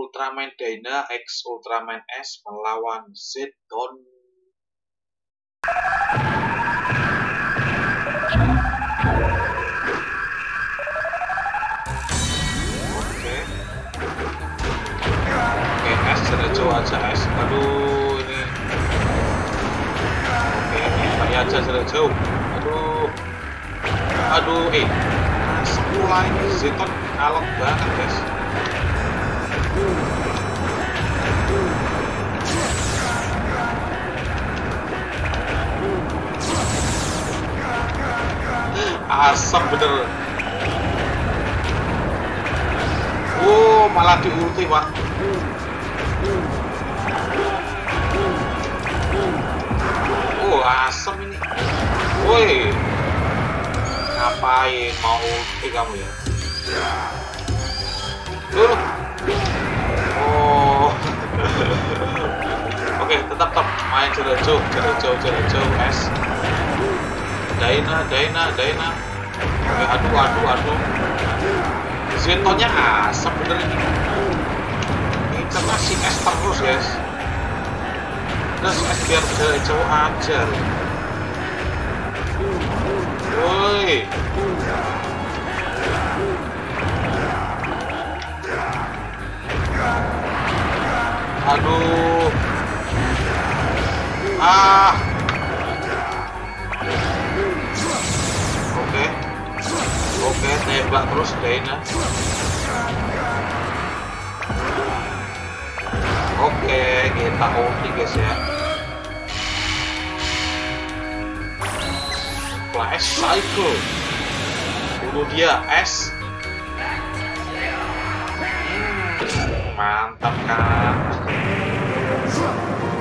Ultraman Dyna X Ultraman S melawan Zeton. Oke, S Cerejo aja S. Aduh ini. Oke, ini aja Cerejo. Aduh, semula ini Zeton alot banget guys. Asam bener. Malah di ulti pak. Asam ini. Woi, ngapain mau ulti kamu ya? Oke, tetap main Cerejo S. Dyna. Oke, aduh. Zetonnya asap bener ini. Ini karena si S terus guys. Terus S biar Cerejo aja. Woi. Aduh. Oke, tembak terus Dyna. Oke, kita ulti guys ya. Flash Cycle. Bunuh dia S. Mantap kan.